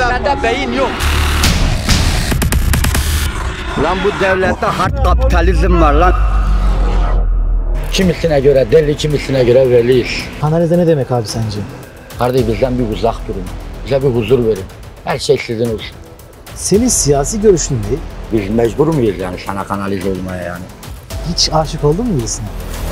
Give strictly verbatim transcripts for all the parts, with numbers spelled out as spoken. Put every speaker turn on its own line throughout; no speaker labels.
Sende beyin yok. Lan bu devlette hard kapitalizm var lan. Kimisine göre deli, kimisine göre veliyiz.
Kanalize ne demek abi sence?
Kardeş bizden bir uzak durun. Bize bir huzur verin. Her şey sizin olsun.
Senin siyasi görüşün ne?
Biz mecbur muyuz yani sana kanalize olmaya yani?
Hiç aşık oldun mu birisine?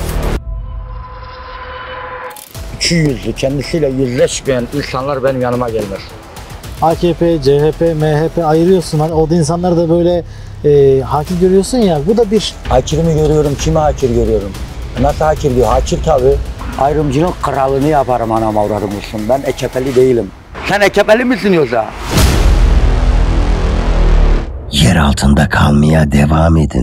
İki yüzlü, kendisiyle yüzleşmeyen insanlar benim yanıma gelmez.
A K P, C H P, M H P ayırıyorsun. Hani o da insanları da böyle e, hakir görüyorsun ya. Bu da bir...
Hakir mi görüyorum, kimi hakir görüyorum? Nasıl hakir diyor? Hakir tabii. Ayrımcılık kralını yaparım anam avradım olsun. Ben E K P'li değilim. Sen E K P'li misin yoksa?
Yer altında kalmaya devam edin.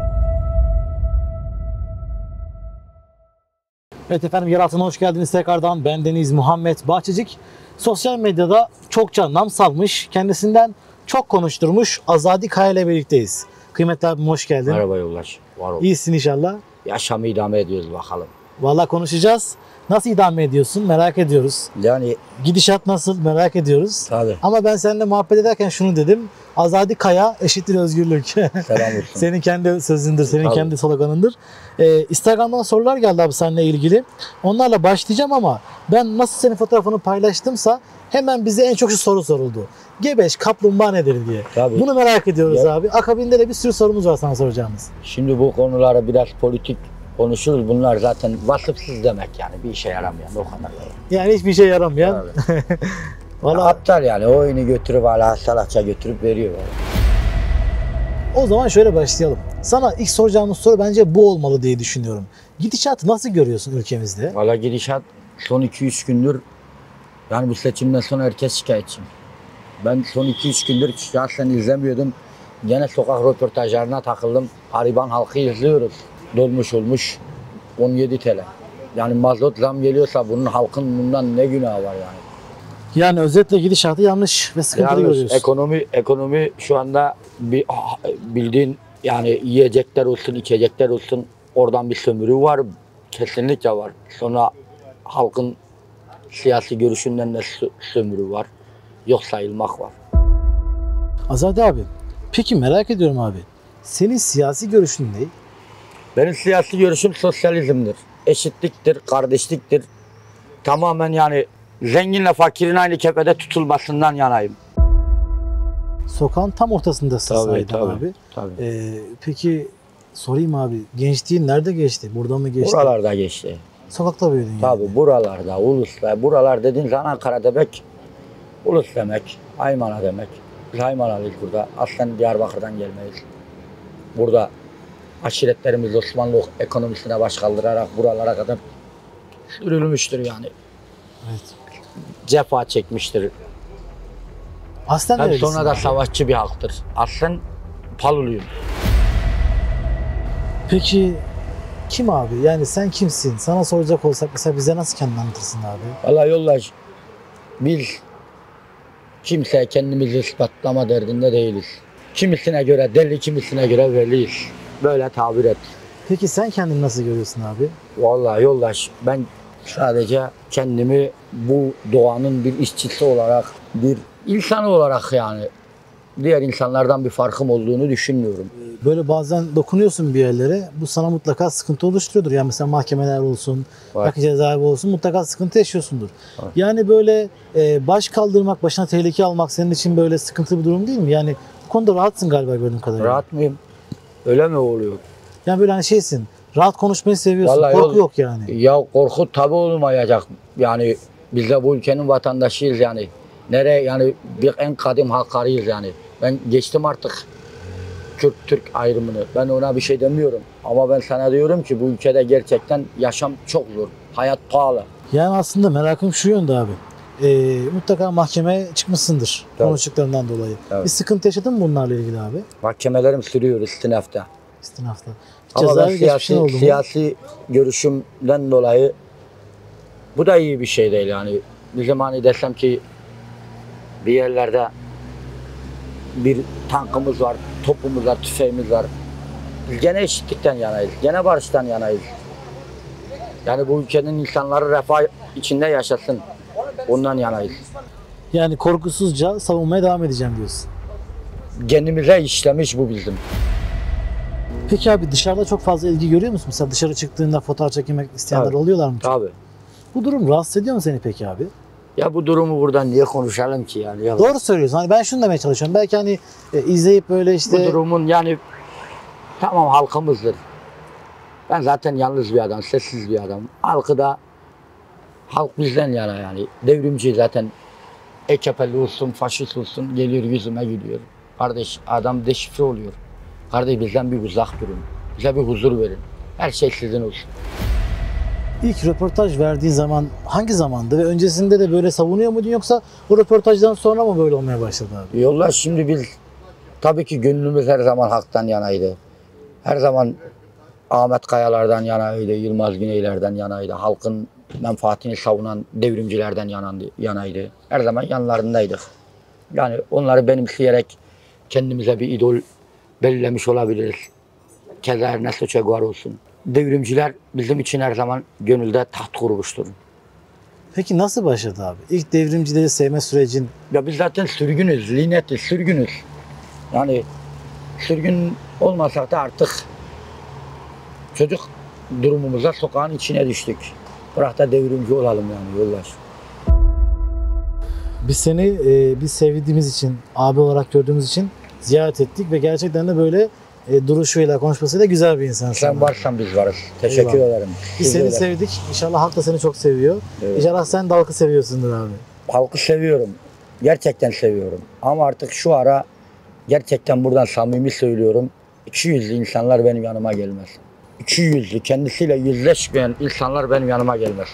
Evet efendim, yer altına hoş geldiniz tekrardan. Ben Deniz Muhammed Bahçecik. Sosyal medyada çokça nam salmış, kendisinden çok konuşturmuş Azadi Kaya ile birlikteyiz. Kıymetli abim hoş geldin.
Merhaba yoldaş, var ol.
İyisin inşallah.
Yaşamı idame ediyoruz bakalım.
Vallahi konuşacağız. Nasıl idame ediyorsun merak ediyoruz.
Yani
Gidişat nasıl merak ediyoruz.
tabii.
Ama ben seninle muhabbet ederken şunu dedim. Azadi Kaya eşittir özgürlük.
Selam olsun.
Senin kendi sözündür, senin
Tabii.
kendi sloganındır. Ee, Instagram'dan sorular geldi abi seninle ilgili. Onlarla başlayacağım ama ben nasıl senin fotoğrafını paylaştımsa hemen bize en çok şu soru soruldu. Gebeş kaplumbağa nedir diye.
Tabii.
Bunu merak ediyoruz
Ya.
abi. Akabinde de bir sürü sorumuz var sana soracağımız.
Şimdi bu konulara biraz politik konuşuruz. Bunlar zaten vasıfsız demek yani. Bir işe yaramayan o kadar.
Yani hiçbir şey yaramayan.
Valla
Vallahi
aptal yani. Oyunu götürüp hala salakça götürüp veriyor.
o zaman şöyle başlayalım. Sana ilk soracağımız soru bence bu olmalı diye düşünüyorum. Gidişatı nasıl görüyorsun ülkemizde?
Valla gidişat son iki üç gündür yani bu seçimden sonra herkes şikayetçi. Ben son iki üç gündür şahsen izlemiyordum. Gene sokak röportajlarına takıldım. Hariban halkı izliyoruz. Dolmuş olmuş on yedi TL. Yani mazot zam geliyorsa bunun halkın bundan ne günahı var yani?
Yani özetle gidişatı yanlış ve sıkıntılı
Yalnız
görüyorsun.
ekonomi ekonomi şu anda bir bildiğin yani yiyecekler olsun, içecekler olsun oradan bir sömürü var. Kesinlikle var. Sonra halkın siyasi görüşünden de sömürü var. Yok sayılmak var.
Azadi abi, peki merak ediyorum abi. Senin siyasi görüşün ne?
Benim siyasi görüşüm sosyalizmdir. Eşitliktir, kardeşliktir. Tamamen yani zenginle fakirin aynı kefede tutulmasından yanayım.
Sokağın tam ortasındasın
Tabii,
sahiden
tabii,
abi.
tabii.
Ee, peki sorayım abi, gençliğin nerede geçti? Burada mı geçti?
Buralarda geçti.
Sokakta büyüdün yani.
Tabii buralarda, Ulus'ta, buralar dediğin zaman Ankara demek, Ulus demek, Haymana demek. Biz Haymanalıyız burada. Aslen Diyarbakır'dan gelmeyiz. Burada aşiretlerimiz Osmanlı ekonomisine baş kaldırarak buralara kadar sürülmüştür yani.
Evet.
Cefa çekmiştir.
Aslen
Tabii
nerelisin
sonra da
abi?
savaşçı bir halktır. Aslen Paluluyum.
Peki kim abi? Yani sen kimsin? Sana soracak olsak mesela bize nasıl kendini anlatırsın abi?
Vallahi yoldaş, biz kimseye kendimizi ispatlama derdinde değiliz. Kimisine göre deli, kimisine göre veliyiz. Böyle tabir et.
Peki sen kendini nasıl görüyorsun abi?
Vallahi yoldaş, ben sadece kendimi bu doğanın bir işçisi olarak, bir insanı olarak yani diğer insanlardan bir farkım olduğunu düşünmüyorum.
Böyle bazen dokunuyorsun bir yerlere, bu sana mutlaka sıkıntı oluşturuyordur. Yani mesela mahkemeler olsun,
Var.
belki cezaevi olsun, mutlaka sıkıntı yaşıyorsundur.
Var.
Yani böyle e, baş kaldırmak, başına tehlike almak senin için böyle sıkıntılı bir durum değil mi? Yani bu konuda rahatsın galiba gördüğüm kadarıyla.
Rahat mıyım? Öyle mi oluyor?
Yani böyle hani şeysin, rahat konuşmayı seviyorsun,
Vallahi
korku
yol-
yok yani.
Ya korku tabii olmayacak. Yani biz de bu ülkenin vatandaşıyız yani. Nereye yani bir en kadim halklarıyız yani. Ben geçtim artık Kürt-Türk ayrımını. Ben ona bir şey demiyorum. Ama ben sana diyorum ki bu ülkede gerçekten yaşam çok zor. Hayat pahalı.
Yani aslında merakım şu yönde abi. E, mutlaka mahkemeye çıkmışsındır
Tabii.
konuştuklarından dolayı.
Tabii.
Bir sıkıntı yaşadın mı bunlarla ilgili abi?
Mahkemelerim sürüyor istinafta.
İstinafta.
Ama ben
Cezaevi geçmişin
siyasi,
oldu mu?
siyasi görüşümden dolayı bu da iyi bir şey değil yani. Bizim hani desem ki bir yerlerde bir tankımız var, topumuz var, tüfeğimiz var. Biz gene eşitlikten yanayız, gene barıştan yanayız. Yani bu ülkenin insanları refah içinde yaşasın, ondan yanayız.
Yani korkusuzca savunmaya devam edeceğim diyorsun.
Genimize işlemiş bu bizim.
Peki abi dışarıda çok fazla ilgi görüyor musun? Mesela dışarı çıktığında fotoğraf çekmek isteyenler
Tabii.
oluyorlar mı?
Tabii.
Bu durum rahatsız ediyor mu seni peki abi?
Ya bu durumu buradan niye konuşalım ki yani? Ya
Doğru söylüyorsun. Hani ben şunu demeye çalışıyorum. Belki hani e, izleyip böyle işte...
Bu durumun yani tamam halkımızdır. Ben zaten yalnız bir adam, sessiz bir adam. Halkı da halk bizden yana yani. Devrimci zaten E K P'li olsun, faşist olsun geliyor yüzüme gülüyor. Kardeş adam deşifre oluyor. Kardeş bizden bir uzak durun. Bize bir huzur verin. Her şey sizin olsun.
İlk röportaj verdiğin zaman hangi zamandı ve öncesinde de böyle savunuyor muydun yoksa o röportajdan sonra mı böyle olmaya başladı abi?
Yollar şimdi biz tabii ki gönlümüz her zaman halktan yanaydı. Her zaman Ahmet Kayalar'dan yanaydı, Yılmaz Güneyler'den yanaydı. Halkın menfaatini savunan devrimcilerden yanandı, yanaydı. Her zaman yanlarındaydık. Yani onları benimseyerek kendimize bir idol belirlemiş olabiliriz. Keza Ernesto Che Guevara olsun. Devrimciler bizim için her zaman gönülde taht kurmuştur.
Peki nasıl başladı abi? İlk devrimcileri sevme sürecin.
Ya biz zaten sürgünüz, linnetiz, sürgünüz. Yani sürgün olmasak da artık çocuk durumumuza sokağın içine düştük. Bırak da devrimci olalım yani yoldaş.
Biz seni e, biz sevdiğimiz için, abi olarak gördüğümüz için ziyaret ettik ve gerçekten de böyle e, duruşuyla, konuşmasıyla güzel bir insansın.
Sen varsan biz varız. Teşekkür
Eyvallah.
ederim.
Biz
Siz
seni
öyle.
sevdik. İnşallah halk da seni çok seviyor.
Evet.
İnşallah sen de halkı seviyorsundur abi.
Halkı seviyorum. Gerçekten seviyorum. Ama artık şu ara gerçekten buradan samimi söylüyorum. İki yüzlü insanlar benim yanıma gelmez. İki yüzlü, kendisiyle yüzleşmeyen insanlar benim yanıma gelmez.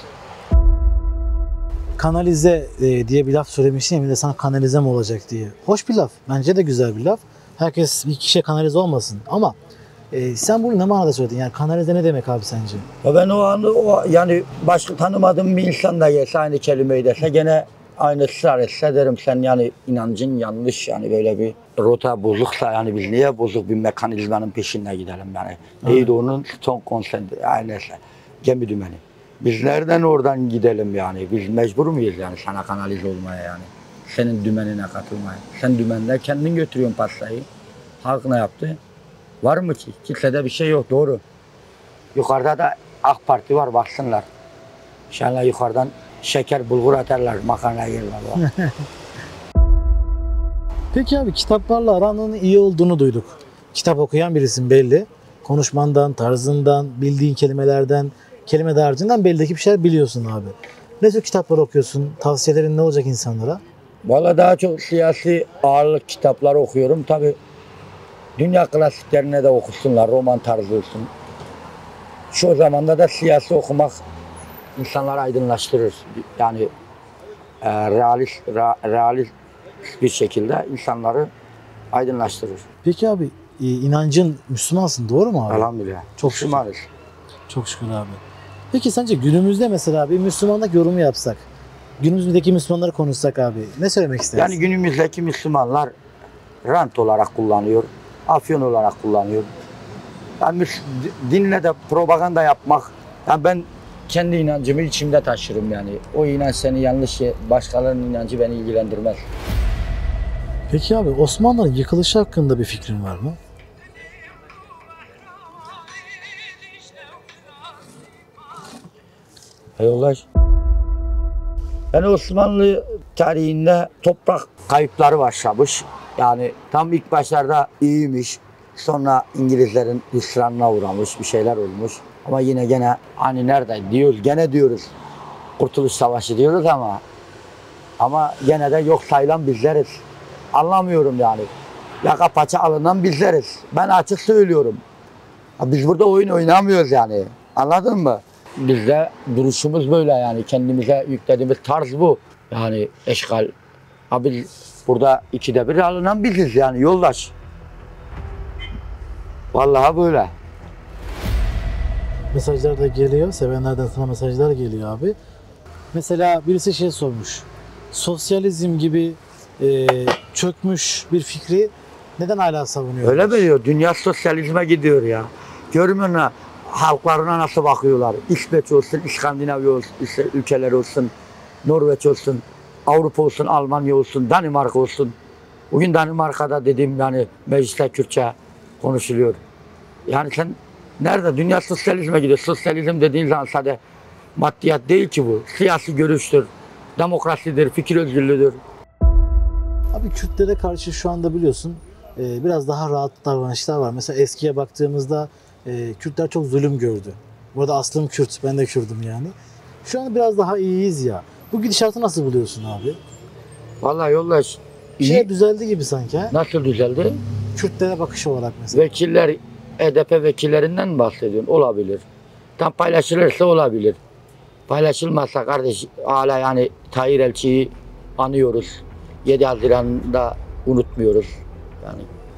Kanalize e, diye bir laf söylemiştin ya, bir de sana kanalize mi olacak diye. Hoş bir laf. Bence de güzel bir laf. Herkes bir kişiye kanalize olmasın. Ama e, sen bunu ne manada söyledin? Yani kanalize ne demek abi sence?
Ya ben o anı o yani başka tanımadığım bir insan da gelse aynı kelimeyi dese gene aynı ısrar etse derim sen yani inancın yanlış yani böyle bir rota bozuksa yani biz niye bozuk bir mekanizmanın peşinde gidelim yani. Neydi onun son konsantre yani neyse gemi dümeni. Biz nereden oradan gidelim yani biz mecbur muyuz yani sana kanalize olmaya yani. Senin dümenine katılmaya. Sen dümende kendin götürüyorsun pastayı. Halk ne yaptı? Var mı ki? Kimsede bir şey yok doğru. Yukarıda da AK Parti var baksınlar. İnşallah yukarıdan şeker bulgur atarlar makarna yerler.
Peki abi kitaplarla aranın iyi olduğunu duyduk. Kitap okuyan birisin belli. Konuşmandan, tarzından, bildiğin kelimelerden, kelime dağarcığından belli ki bir şeyler biliyorsun abi. Ne tür kitaplar okuyorsun? Tavsiyelerin ne olacak insanlara?
Valla daha çok siyasi ağırlık kitapları okuyorum. Tabi dünya klasiklerine de okusunlar, roman tarzı olsun. Şu zamanda da siyasi okumak insanları aydınlaştırır. Yani e, realist, ra, realist bir şekilde insanları aydınlaştırır.
Peki abi e, inancın Müslümansın doğru mu abi?
Elhamdülillah.
Çok
Müslümanız.
Çok şükür abi. Peki sence günümüzde mesela bir Müslümanlık yorumu yapsak, günümüzdeki Müslümanları konuşsak abi ne söylemek istersin?
Yani günümüzdeki Müslümanlar rant olarak kullanıyor, afyon olarak kullanıyor. Yani dinle de propaganda yapmak, yani ben kendi inancımı içimde taşırım yani. O inanç seni yanlış, başkalarının inancı beni ilgilendirmez.
Peki abi Osmanlı'nın yıkılışı hakkında bir fikrin var mı?
Eyvallah. Yani Osmanlı tarihinde toprak kayıpları başlamış. Yani tam ilk başlarda iyiymiş. Sonra İngilizlerin hüsranına uğramış, bir şeyler olmuş. Ama yine gene hani nerede diyoruz, gene diyoruz. Kurtuluş Savaşı diyoruz ama ama gene de yok sayılan bizleriz. Anlamıyorum yani. Yaka paça alınan bizleriz. Ben açık söylüyorum. Biz burada oyun oynamıyoruz yani. Anladın mı? Bizde duruşumuz böyle yani. Kendimize yüklediğimiz tarz bu. Yani eşgal. Abi burada ikide bir alınan biziz yani yoldaş. Vallahi böyle.
Mesajlar da geliyor. Sevenlerden sana mesajlar geliyor abi. Mesela birisi şey sormuş. Sosyalizm gibi e, çökmüş bir fikri neden hala savunuyor?
Öyle mi diyor? Dünya sosyalizme gidiyor ya. Görmüyor musun? Halklarına nasıl bakıyorlar? İsveç olsun, İskandinavya olsun, ülkeler olsun, Norveç olsun. Avrupa olsun, Almanya olsun, Danimarka olsun. Bugün Danimarka'da dediğim yani mecliste Kürtçe konuşuluyor. Yani sen nerede? Dünya sosyalizme gidiyor. Sosyalizm dediğin zaman sadece maddiyat değil ki bu. Siyasi görüştür, demokrasidir, fikir özgürlüğüdür.
Abi Kürtlere karşı şu anda biliyorsun e, biraz daha rahat davranışlar var. Mesela eskiye baktığımızda e, Kürtler çok zulüm gördü. Bu arada aslım Kürt, ben de Kürdüm yani. Şu an biraz daha iyiyiz ya. Bu gidişatı nasıl buluyorsun abi?
Vallahi yoldaş
Bir
iyi.
şey düzeldi gibi sanki ha?
Nasıl düzeldi?
Kürtlere bakış olarak mesela.
Vekiller, H D P vekillerinden mi bahsediyorsun? Olabilir. Tam paylaşılırsa olabilir. Paylaşılmazsa kardeş hala yani Tahir Elçi'yi anıyoruz. yedi Haziran'da unutmuyoruz. Yani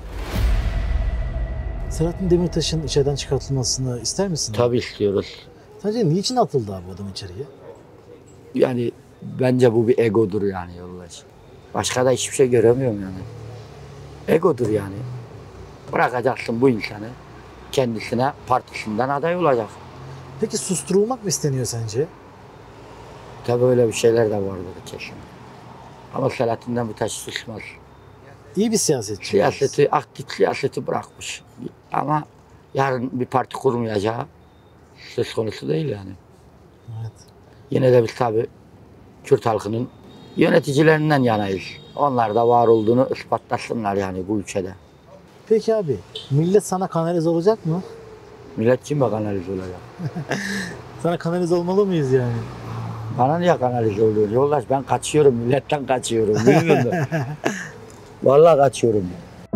Selahattin Demirtaş'ın içeriden çıkartılmasını ister misin? abi?
tabii istiyoruz.
Sence niçin atıldı abi adam içeriye?
Yani bence bu bir egodur yani yoldaş. Başka da hiçbir şey göremiyorum yani. Egodur yani. Bırakacaksın bu insanı kendisine partisinden aday olacak.
Peki susturulmak mı isteniyor sence?
Tabii öyle bir şeyler de vardır kesin. Ama Selahattin Demirtaş susmaz.
İyi bir siyasetçi.
Siyaseti, aktif siyaseti bırakmış. Ama yarın bir parti kurmayacağı söz konusu değil yani.
Evet.
Yine de biz tabii Kürt halkının yöneticilerinden yanayız. Onlar da var olduğunu ispatlasınlar yani bu ülkede.
Peki abi, millet sana kanalize olacak mı?
Millet kime kanalize olacak?
Sana kanalize olmalı mıyız yani?
Bana niye kanalize oluyor? Yoldaş ben kaçıyorum, milletten kaçıyorum. Bilmiyor musun? Vallahi kaçıyorum.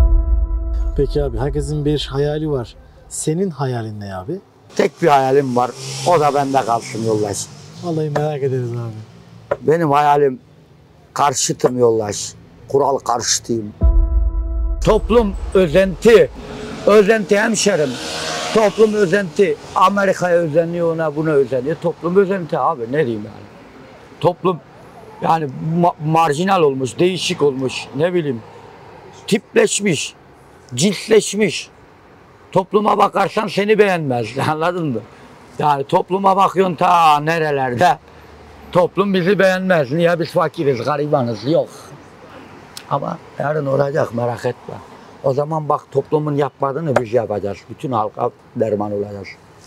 Peki abi, herkesin bir hayali var. Senin hayalin ne abi?
Tek bir hayalim var. O da bende kalsın yoldaş.
Vallahi merak ederiz abi.
Benim hayalim karşıtım yoldaş. Kural karşıtıyım. Toplum özenti. Özenti hemşerim. Toplum özenti. Amerika'ya özeniyor, ona buna özeniyor. Toplum özenti abi ne diyeyim yani. Toplum yani ma- marjinal olmuş, değişik olmuş, ne bileyim. Tipleşmiş, cinsleşmiş. Topluma bakarsan seni beğenmez, anladın mı? Yani topluma bakıyorsun ta nerelerde. Toplum bizi beğenmez. Niye biz fakiriz, garibanız? Yok. Ama yarın olacak, merak etme. O zaman bak toplumun yapmadığını biz yapacağız. Bütün halka derman olacağız.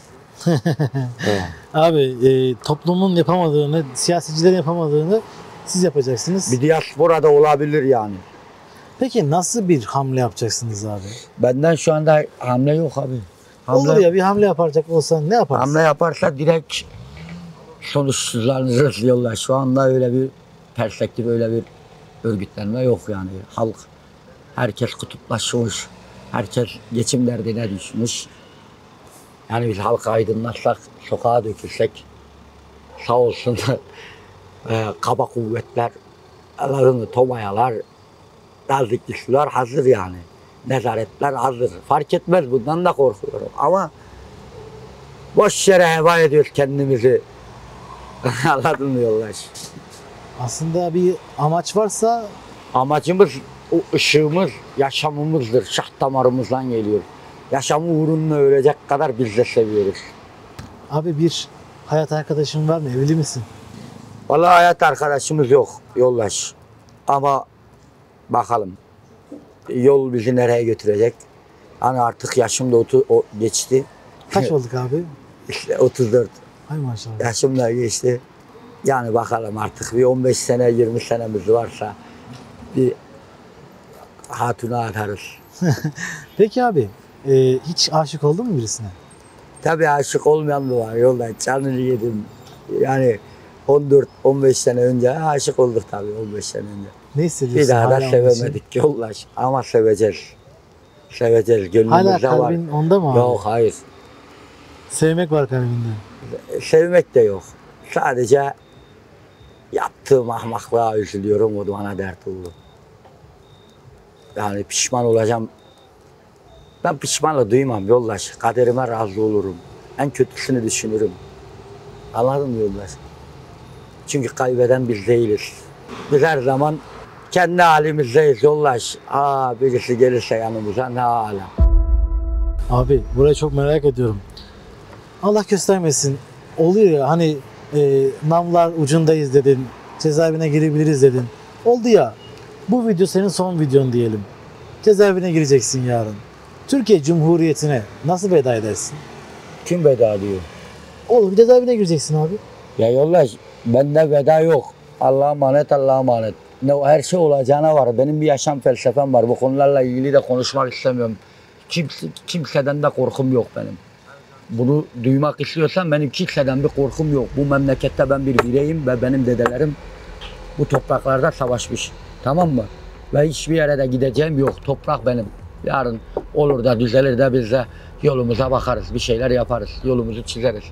Evet.
Abi e, toplumun yapamadığını, siyasetçilerin yapamadığını siz yapacaksınız.
Bir diaspora da olabilir yani.
Peki nasıl bir hamle yapacaksınız abi?
Benden şu anda hamle yok abi. Hamle,
Olur ya, bir hamle yapacak olsan ne yaparsın?
hamle yaparsa direkt sonuçsuzlanırız yollar. Şu anda öyle bir perspektif, öyle bir örgütlenme yok yani. Halk, herkes kutuplaşmış. Herkes geçim derdine düşmüş. Yani biz halka aydınlatsak, sokağa dökülsek sağ olsun e, kaba kuvvetler, anladın mı, tomayalar, nazik sular hazır yani. Nezaretler hazır. Fark etmez, bundan da korkuyorum. Ama boş yere heba ediyoruz kendimizi. Anladın mı yoldaş?
Aslında bir amaç varsa
Amacımız, o ışığımız, yaşamımızdır. Şah damarımızdan geliyor. Yaşamı uğruna ölecek kadar biz de seviyoruz.
abi bir hayat arkadaşın var mı? Evli misin?
Vallahi hayat arkadaşımız yok yoldaş. Ama bakalım yol bizi nereye götürecek? Hani artık yaşım da otu, o, geçti.
Kaç olduk abi?
İşte otuz dört
Ay maşallah.
yaşım da geçti. Yani bakalım artık bir on beş sene yirmi senemiz varsa bir hatuna atarız.
Peki abi, e, hiç aşık oldun mu birisine?
Tabii aşık olmayan mı var yolda? Canını yedim. Yani on dört on beş sene önce aşık olduk tabii on beş sene önce.
Ne hissediyorsun?
Bir daha da
hala onun için?
sevemedik yoldaş. Ama seveceğiz. Seveceğiz. Gönlümüzde
Hala
var.
kalbin onda mı abi?
Yok hayır.
Sevmek var kalbinde.
Sevmek de yok. Sadece yaptığım ahmaklığa üzülüyorum. O da bana dert oldu. Yani pişman olacağım. Ben pişmanlık duymam yoldaş. Kaderime razı olurum. En kötüsünü düşünürüm. Anladın mı yoldaş? Çünkü kaybeden biz değiliz. Biz her zaman kendi halimizdeyiz yoldaş. Aa birisi gelirse yanımıza ne ala.
Abi burayı çok merak ediyorum. Allah göstermesin. Oluyor ya hani e, namlar ucundayız dedin. cezaevine girebiliriz dedin. Oldu ya, bu video senin son videon diyelim. Cezaevine gireceksin yarın. Türkiye Cumhuriyeti'ne nasıl veda edersin?
Kim veda diyor?
Oğlum cezaevine gireceksin abi.
Ya yoldaş, bende veda yok. Allah'a emanet, Allah'a emanet. Ne her şey olacağına var. Benim bir yaşam felsefem var. Bu konularla ilgili de konuşmak istemiyorum. Kimse, kimseden de korkum yok benim. Bunu duymak istiyorsan benim kimseden bir korkum yok. Bu memlekette ben bir bireyim ve benim dedelerim bu topraklarda savaşmış. Tamam mı? Ve hiçbir yere de gideceğim yok. Toprak benim. Yarın olur da düzelir de biz de yolumuza bakarız. Bir şeyler yaparız. Yolumuzu çizeriz.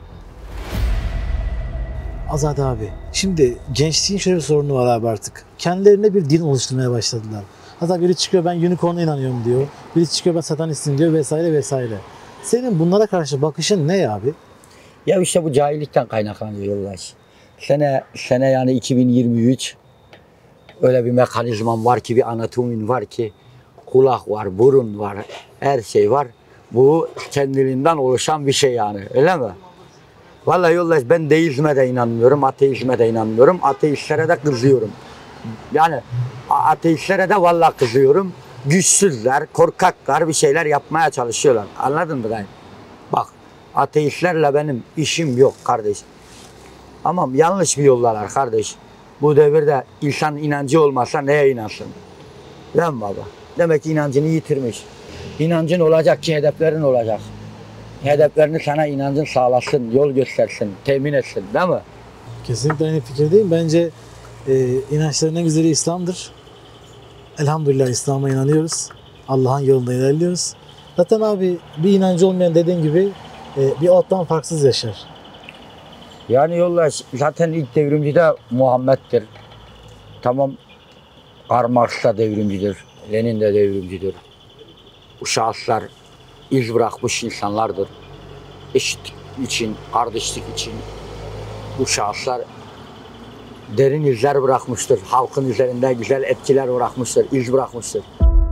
Azad abi, şimdi gençliğin şöyle bir sorunu var abi artık. Kendilerine bir din oluşturmaya başladılar. Hatta biri çıkıyor ben unicorn'a inanıyorum diyor. Biri çıkıyor ben satanistim diyor vesaire vesaire. Senin bunlara karşı bakışın ne abi?
Ya işte bu cahillikten kaynaklanıyor yoldaş. Sene, sene yani iki bin yirmi üç öyle bir mekanizman var ki, bir anatomin var ki, kulak var, burun var, her şey var. Bu kendiliğinden oluşan bir şey yani, öyle mi? Vallahi yoldaş ben deizme de inanmıyorum, ateizme de inanmıyorum. Ateistlere de kızıyorum. Yani ateistlere de vallahi kızıyorum. Güçsüzler, korkaklar bir şeyler yapmaya çalışıyorlar. Anladın mı dayı? Bak ateistlerle benim işim yok kardeş. Ama yanlış bir yoldalar kardeş. Bu devirde insan inancı olmazsa neye inansın? Değil mi baba? Demek ki inancını yitirmiş. İnancın olacak ki hedeflerin olacak. Hedeflerini sana inancın sağlasın, yol göstersin, temin etsin, değil mi?
Kesinlikle aynı fikirdeyim. Bence e, inançların en güzeli İslam'dır. Elhamdülillah İslam'a inanıyoruz. Allah'ın yolunda ilerliyoruz. Zaten abi bir inancı olmayan dediğin gibi e, bir ottan farksız yaşar.
Yani yoldaş zaten ilk devrimci de Muhammed'dir. Tamam, Karl Marx da devrimcidir, Lenin de devrimcidir. Bu şahıslar iz bırakmış insanlardır. Eşitlik için, kardeşlik için bu şahıslar derin izler bırakmıştır. Halkın üzerinde güzel etkiler bırakmıştır, iz bırakmıştır.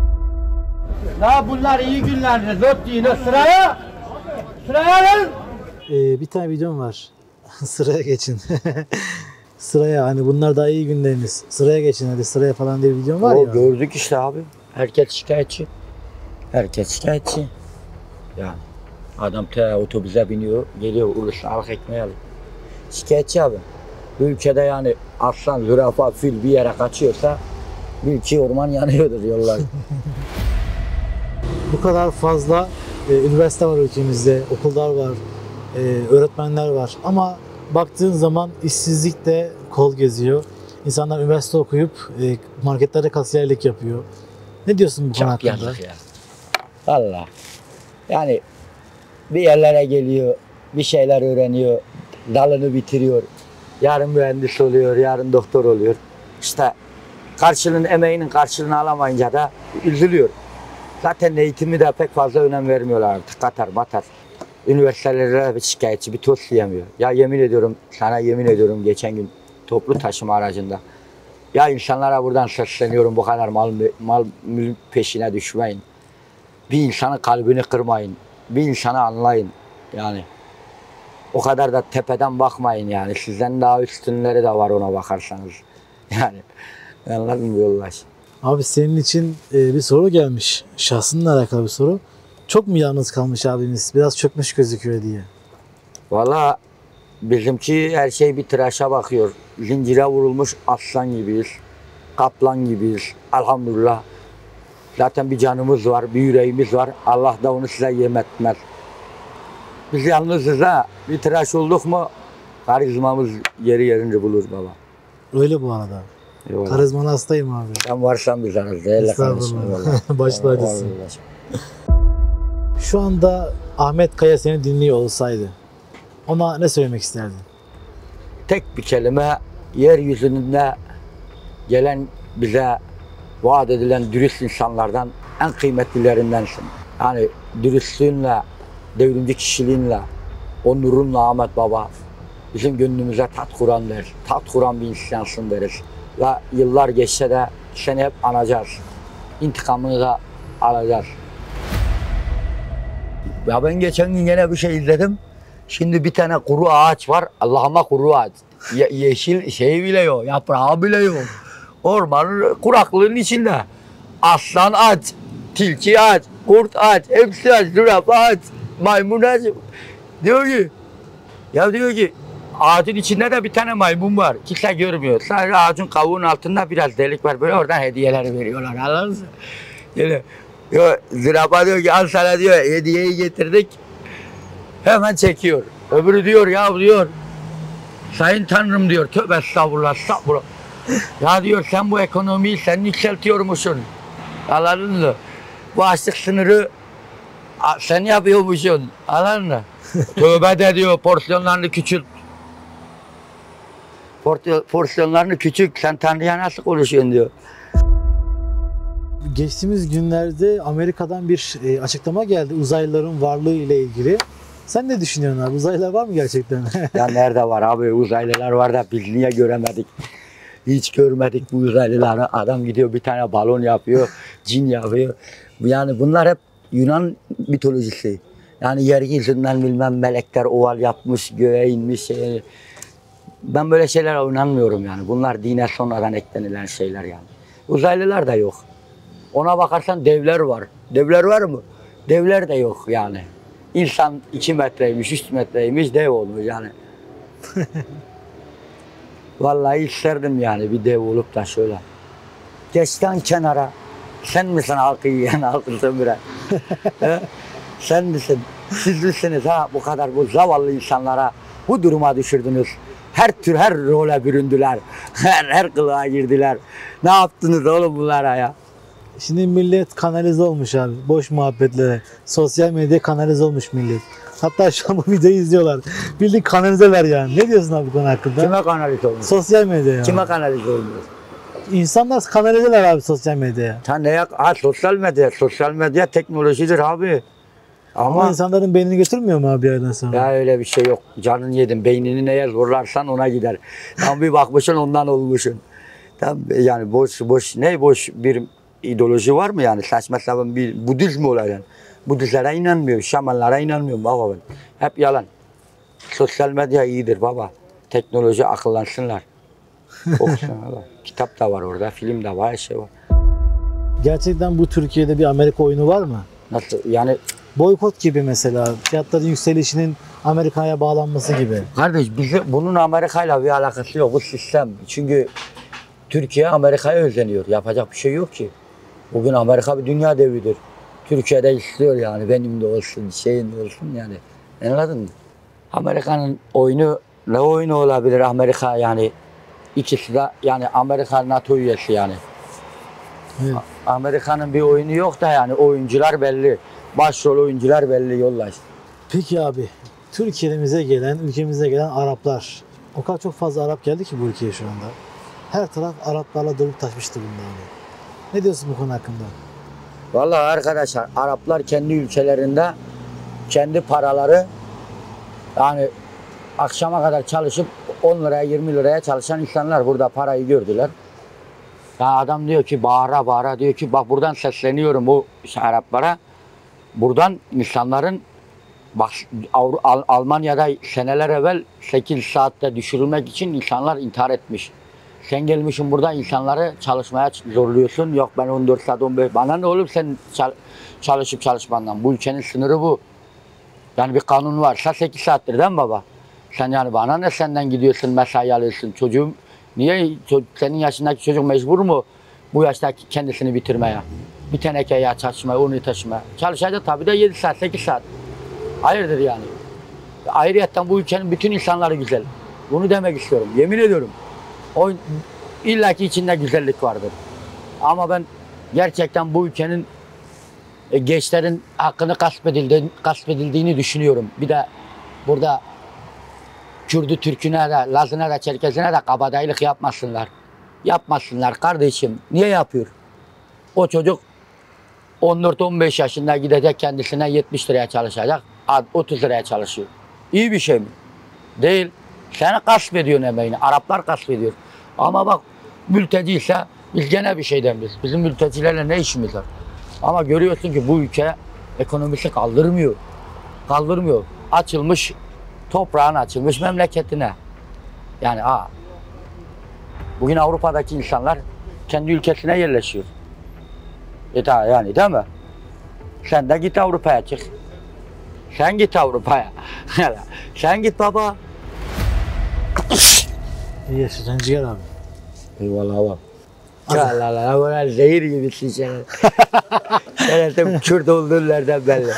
Ya bunlar iyi günleriniz. Dört yine sıraya. Sıraya alın.
Ee, bir tane videom var. Sıraya geçin. Sıraya hani bunlar daha iyi günleriniz. Sıraya geçin hadi sıraya falan diye bir videom var
O,
ya.
gördük işte abi. Herkes şikayetçi. Herkes şikayetçi. Yani adam te otobüse biniyor, geliyor uluslararası ekmeği alıyor. Şikayetçi abi. Bu ülkede yani aslan, zürafa, fil bir yere kaçıyorsa bir ülke orman yanıyordur yollar.
Bu kadar fazla e, üniversite var ülkemizde, okullar var, e, öğretmenler var. Ama baktığın zaman işsizlik de kol geziyor. İnsanlar üniversite okuyup e, marketlerde kasiyerlik yapıyor. Ne diyorsun bu konu
Çok
hakkında?
yazık ya. Valla. Yani bir yerlere geliyor, bir şeyler öğreniyor, dalını bitiriyor. Yarın mühendis oluyor, yarın doktor oluyor. İşte karşılığın, emeğinin karşılığını alamayınca da üzülüyor. Zaten eğitimi de pek fazla önem vermiyorlar artık. Katar, batar. Üniversitelere bir şikayetçi, bir tost yemiyor. Ya yemin ediyorum, sana yemin ediyorum geçen gün toplu taşıma aracında. Ya insanlara buradan sesleniyorum, bu kadar mal, mal mülk peşine düşmeyin. Bir insanın kalbini kırmayın. Bir insanı anlayın. Yani o kadar da tepeden bakmayın yani. Sizden daha üstünleri de var ona bakarsanız. Yani anladın mı yoldaş?
Abi senin için e, bir soru gelmiş. Şahsınla alakalı bir soru. Çok mu yalnız kalmış abimiz? Biraz çökmüş gözüküyor diye.
Valla bizimki her şey bir tıraşa bakıyor. Zincire vurulmuş aslan gibiyiz. Kaplan gibiyiz. Elhamdülillah. Zaten bir canımız var, bir yüreğimiz var. Allah da onu size yem etmez. Biz yalnızız ha. Bir tıraş olduk mu karizmamız yeri yerince bulur baba.
Öyle bu arada.
Eyvallah.
Karizmanı hastayım abi.
Sen varsan biz aramızda. Elle kardeşim.
Estağfurullah. Başla acısın.
Eyvallah.
Şu anda Ahmet Kaya seni dinliyor olsaydı ona ne söylemek isterdin?
Tek bir kelime, yeryüzünde gelen bize vaat edilen dürüst insanlardan en kıymetlilerindensin. Yani dürüstlüğünle, devrimci kişiliğinle, onurunla Ahmet Baba bizim gönlümüze tat kuran der. Tat kuran bir insansın deriz. Ve yıllar geçse de seni hep anacağız. İntikamını da alacağız. Ya ben geçen gün yine bir şey izledim. Şimdi bir tane kuru ağaç var. Allah'ıma kuru ağaç. Ye- yeşil şey bile yok, yaprağı bile yok. Ormanın kuraklığın içinde. Aslan aç, tilki aç, kurt aç, hepsi aç, zürafa aç, maymun aç. Diyor ki, ya diyor ki ağacın içinde de bir tane maymun var. Kimse görmüyor. Sadece ağacın kavuğunun altında biraz delik var. Böyle oradan hediyeler veriyorlar. Anladınız mı? Yani, diyor, zürafa diyor ki al sana diyor hediyeyi getirdik. Hemen çekiyor. Öbürü diyor ya diyor. Sayın Tanrım diyor. Tövbe estağfurullah estağfurullah. Ya diyor sen bu ekonomiyi sen yükseltiyormuşsun. Anladın mı? Bu açlık sınırı a- sen yapıyormuşsun. Anladın mı? Tövbe de diyor porsiyonlarını küçült. Porti- Porsiyonlarını küçük. Sen Tanrı'ya nasıl konuşuyorsun diyor.
Geçtiğimiz günlerde Amerika'dan bir e, açıklama geldi uzaylıların varlığı ile ilgili. Sen ne düşünüyorsun abi? Uzaylılar var mı gerçekten?
Ya nerede var abi uzaylılar var da biz niye göremedik? Hiç görmedik bu uzaylıları. Adam gidiyor bir tane balon yapıyor, cin yapıyor. Yani bunlar hep Yunan mitolojisi. Yani yeryüzünden bilmem melekler oval yapmış, göğe inmiş. Şey. Ben böyle şeylere inanmıyorum yani. Bunlar dine sonradan eklenilen şeyler yani. Uzaylılar da yok. Ona bakarsan devler var. Devler var mı? Devler de yok yani. İnsan iki metreymiş, üç metreymiş, dev olmuş yani. Vallahi isterdim yani bir dev olup da şöyle. Geçten kenara. Sen misin halkı yiyen halkı sömüren? He? Sen misin? Siz misiniz ha bu kadar bu zavallı insanlara bu duruma düşürdünüz. Her tür her role büründüler. Her her kılığa girdiler. Ne yaptınız oğlum bunlara ya?
Şimdi millet kanalize olmuş abi. Boş muhabbetlere. Sosyal medya kanalize olmuş millet. Hatta şu an bu videoyu izliyorlar. Bildiğin kanalizeler yani. Ne diyorsun abi bu konu hakkında?
Kime kanalize olmuş?
Sosyal medya yani.
Kime kanalize olmuş?
İnsanlar kanalizeler abi sosyal medyaya.
Sen ne yak? Ha sosyal medya. Sosyal medya teknolojidir abi.
Ama,
Ama
insanların beynini götürmüyor mu abi bir yerden sonra?
ya öyle bir şey yok. Canın yedim. Beynini neye zorlarsan ona gider. Tam bir bakmışsın ondan olmuşsun. Tam yani boş boş ne boş bir ideoloji var mı yani saçma sapan bir Budizm olarak. Budistlere inanmıyorum, şamanlara inanmıyorum baba ben. Hep yalan. Sosyal medya iyidir baba. Teknoloji akıllansınlar. Okusunlar. baba. Kitap da var orada, film de var, her şey var.
Gerçekten bu Türkiye'de bir Amerika oyunu var mı?
Nasıl yani
Boykot gibi mesela. Fiyatların yükselişinin Amerika'ya bağlanması gibi.
kardeş bizi, bunun Amerika'yla bir alakası yok bu sistem. Çünkü Türkiye Amerika'ya özeniyor. Yapacak bir şey yok ki. Bugün Amerika bir dünya devidir. Türkiye'de istiyor yani benim de olsun, şeyin de olsun yani. Anladın mı? Amerika'nın oyunu ne oyunu olabilir Amerika yani ikisi de yani Amerika NATO üyesi yani.
Evet.
Amerika'nın bir oyunu yok da yani oyuncular belli. Başrol oyuncular belli yollaş.
Peki abi, Türkiye'mize gelen, ülkemize gelen Araplar. O kadar çok fazla Arap geldi ki bu ülkeye şu anda. Her taraf Araplarla dolup taşmıştı bundan. Ne diyorsun bu konu hakkında?
Vallahi arkadaşlar Araplar kendi ülkelerinde kendi paraları yani akşama kadar çalışıp on liraya yirmi liraya çalışan insanlar burada parayı gördüler. Ya adam diyor ki bağıra bağıra diyor ki bak buradan sesleniyorum o Araplara. Buradan insanların bak Avru- Al- Almanya'da seneler evvel sekiz saatte düşürülmek için insanlar intihar etmiş. Sen gelmişsin burada insanları çalışmaya zorluyorsun. Yok ben on dört saat on beş. Bana ne oğlum sen çal- çalışıp çalışmandan. Bu ülkenin sınırı bu. Yani bir kanun varsa sekiz saattir değil mi baba? Sen yani bana ne senden gidiyorsun mesai alıyorsun. Çocuğum niye ço- senin yaşındaki çocuk mecbur mu bu yaşta kendisini bitirmeye? Bir tenekeye çalışmaya, onu taşımaya. Çalışacak tabii de yedi saat sekiz saat. Hayırdır yani. Ayrıyetten bu ülkenin bütün insanları güzel. Bunu demek istiyorum. Yemin ediyorum. O illaki içinde güzellik vardır. Ama ben gerçekten bu ülkenin e, gençlerin hakkını gasp edildiğini, gasp edildiğini düşünüyorum. Bir de burada Kürdü, Türk'üne de, Laz'ına da, Çerkez'ine de kabadayılık yapmasınlar. Yapmasınlar kardeşim. Niye yapıyor? O çocuk on dört on beş yaşında gidecek kendisine yetmiş liraya çalışacak. otuz liraya çalışıyor. İyi bir şey mi? Değil. Seni gasp ediyor emeğini. Araplar gasp ediyor. Ama bak mülteci ise biz gene bir şey demiyoruz. Bizim mültecilerle ne işimiz var? Ama görüyorsun ki bu ülke ekonomisi kaldırmıyor. Kaldırmıyor. Açılmış toprağın açılmış memleketine. Yani ha, bugün Avrupa'daki insanlar kendi ülkesine yerleşiyor. E ta, yani değil mi? Sen de git Avrupa'ya çık. Sen git Avrupa'ya. Sen git baba.
İyi yaşayacaksın ciğer abi.
Eyvallah baba. Allah Allah, böyle zehir gibisin sen. Sen de Kürt olduğun nereden belli.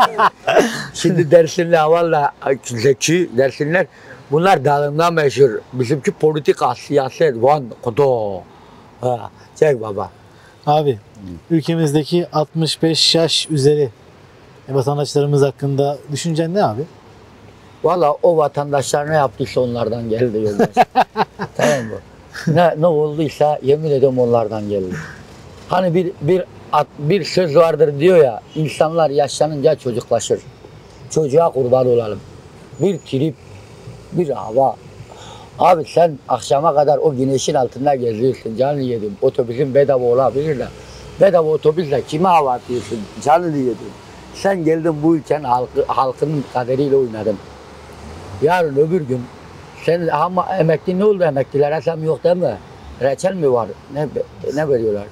Şimdi Dersimler valla Zeki, Dersimler bunlar dağılımdan meşhur. Bizimki politika, siyaset, van, kodo. Ha, çek baba.
Abi ülkemizdeki altmış beş yaş üzeri vatandaşlarımız hakkında düşüncen ne abi?
Valla o vatandaşlar ne yaptıysa onlardan geldi yoldaş. Tamam mı? Ne, ne olduysa yemin ediyorum onlardan geldi. Hani bir bir at, bir söz vardır diyor ya, insanlar yaşlanınca çocuklaşır. Çocuğa kurban olalım. Bir trip, bir hava. Abi sen akşama kadar o güneşin altında geziyorsun, canını yedim. Otobüsün bedava olabilir de. Bedava otobüsle kime hava atıyorsun, canını yedim. Sen geldin bu ülkenin halkı, halkının kaderiyle oynadın. Yarın öbür gün sen ama emekli ne oldu, emeklilere zam yok değil mi? Reçel mi var? Ne ne veriyorlar?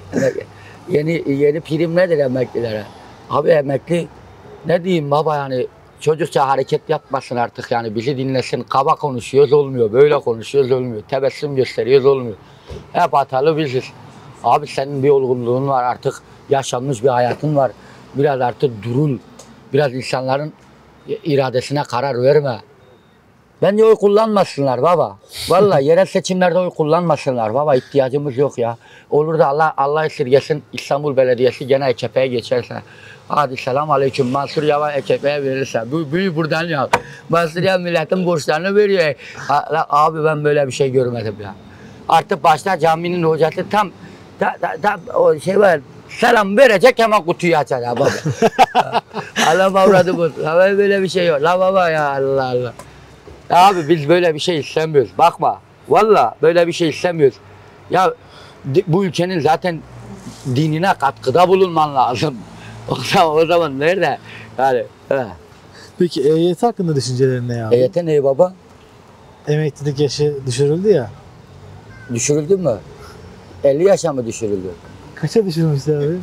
yeni yeni prim nedir emeklilere? Abi emekli ne diyeyim baba, yani çocukça hareket yapmasın artık, yani bizi dinlesin. Kaba konuşuyoruz olmuyor, böyle konuşuyoruz olmuyor, tebessüm gösteriyoruz olmuyor. Hep hatalı biziz. Abi senin bir olgunluğun var artık, yaşanmış bir hayatın var. Biraz artık durul, biraz insanların iradesine karar verme. Bence oy kullanmasınlar baba. Vallahi yerel seçimlerde oy kullanmasınlar baba, ihtiyacımız yok ya. Olur da Allah Allah esirgesin, İstanbul Belediyesi gene A K P'ye geçerse. Hadi selam aleyküm, Mansur Yavaş A K P'ye verirse. Bu büyü buradan ya. Mansur Yavaş milletin borçlarını veriyor. Ha, abi ben böyle bir şey görmedim ya. Artık başta caminin hocası tam ta, ta, ta, o şey var. Selam verecek, hemen kutuyu açacak baba. Allah avradı bu. Böyle bir şey yok. La baba ya, Allah Allah. Ya abi biz böyle bir şey istemiyoruz. Bakma. Valla böyle bir şey istemiyoruz. Ya bu ülkenin zaten dinine katkıda bulunman lazım. O zaman, o zaman nerede? Yani, he.
Peki E Y T hakkında düşüncelerin ne abi?
E Y T ne baba?
Emeklilik yaşı düşürüldü ya.
Düşürüldü mü? elli yaşa mı düşürüldü?
Kaça düşürmüşler abi?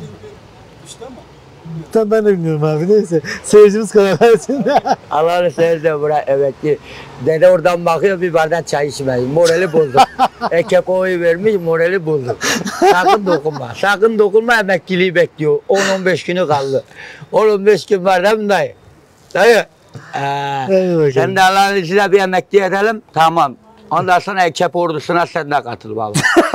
Tam ben de bilmiyorum abi, neyse. Seyircimiz karar versin.
Allah'ını seversen bırak emekli. Dede oradan bakıyor, bir bardak çay içmeyi. Morali bozuk. A K P oyu vermiş, morali bozuk. Sakın dokunma. Sakın dokunma, emekliliği bekliyor. on on beş günü kaldı. on on beş gün var değil mi dayı? Dayı. Ee, sen de Allah'ın izniyle bir emekli edelim. Tamam. Ondan sonra A K P ordusuna sen de katıl baba.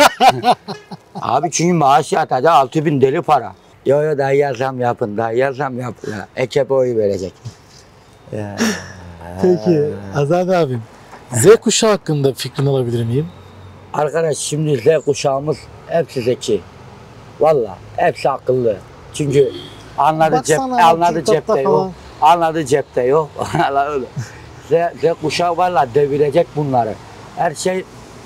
Abi çünkü maaş yatacak altı bin deli para. Yo yo daha yazam yapın, daha yazam yapın. A K P oyu verecek. Ya.
Peki Azadi abim, Z kuşağı hakkında fikrini alabilir miyim?
Arkadaş şimdi Z kuşağımız hepsi zeki. Valla hepsi akıllı. Çünkü anladı cep,
Baksana,
anladı
TikTok'ta
cepte yok.
falan.
Anladı cepte yok. Z, Z kuşağı valla devirecek bunları. Her şey